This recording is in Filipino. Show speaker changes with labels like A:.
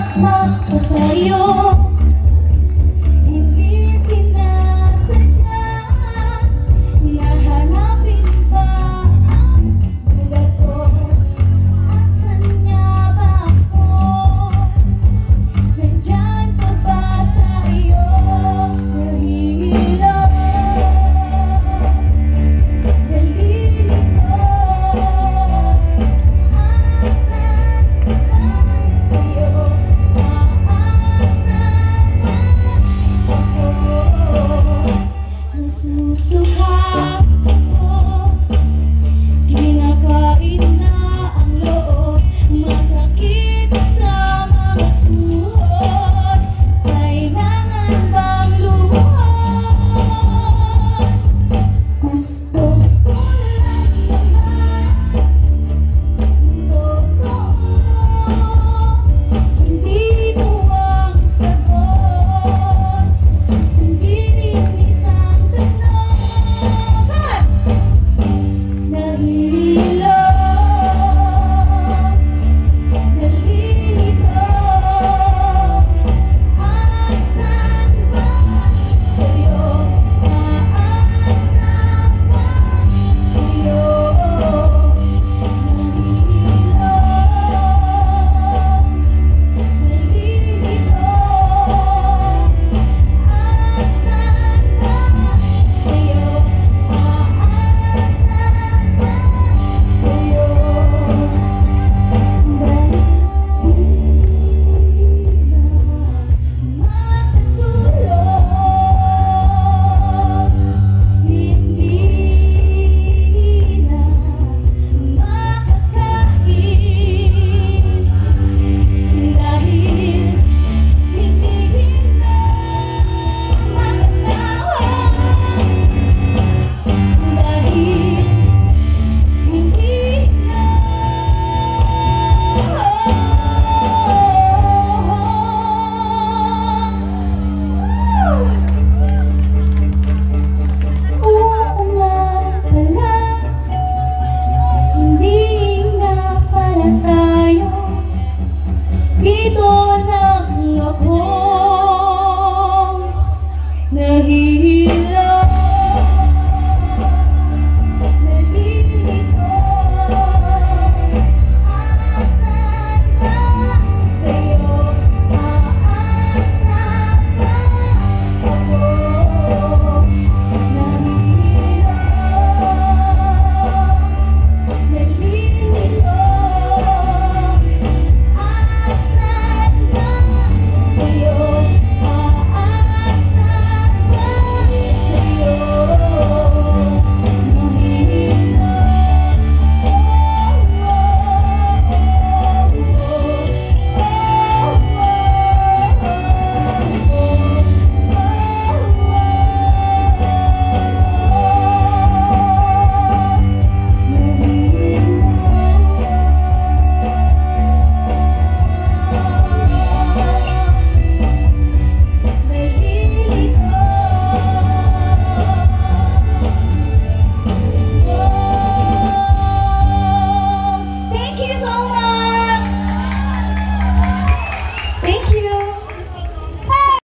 A: ako sa'yo. Hindi sinasadya na hanapin pa ang lugar ko. Asan nga ba ako? Nandyan pa ba sa iyo? Nahihilo, nalilito. Susukat ako, kinakain na ang loob, masakit sa mga tuhod. Kailangan bang lumuhod? Gusto ko lang naman totoo, hindi mo ang sagot, hindi rin isang tanong. Nahihilo, nalilito. Asan ba sa'yo? Aasa ba sa'yo? Nahihilo, nalilito. Asan ba sa'yo? Dito lang ako, nahihilo.